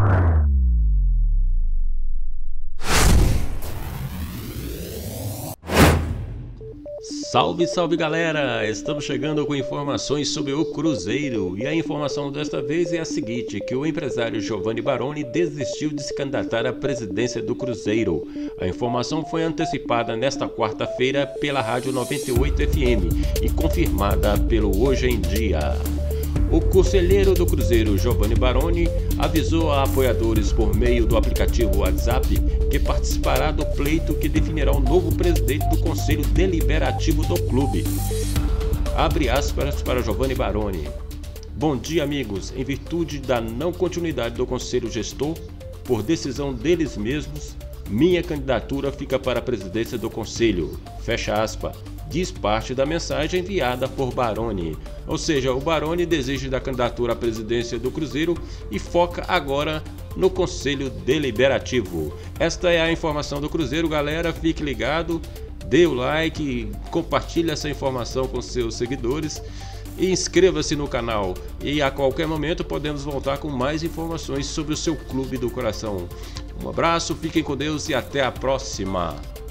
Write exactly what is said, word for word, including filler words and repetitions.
Salve, salve galera! Estamos chegando com informações sobre o Cruzeiro e a informação desta vez é a seguinte, que o empresário Giovanni Baroni desistiu de se candidatar à presidência do Cruzeiro. A informação foi antecipada nesta quarta-feira pela Rádio noventa e oito F M e confirmada pelo Hoje em Dia. O conselheiro do Cruzeiro, Giovanni Baroni, avisou a apoiadores por meio do aplicativo WhatsApp que participará do pleito que definirá o novo presidente do Conselho Deliberativo do clube. Abre aspas para Giovanni Baroni. Bom dia, amigos. Em virtude da não continuidade do Conselho Gestor, por decisão deles mesmos, minha candidatura fica para a presidência do Conselho. Fecha aspas. Diz parte da mensagem enviada por Baroni. Ou seja, o Baroni desiste da candidatura à presidência do Cruzeiro e foca agora no Conselho Deliberativo. Esta é a informação do Cruzeiro, galera. Fique ligado, dê o like, compartilhe essa informação com seus seguidores e inscreva-se no canal. E a qualquer momento podemos voltar com mais informações sobre o seu clube do coração. Um abraço, fiquem com Deus e até a próxima.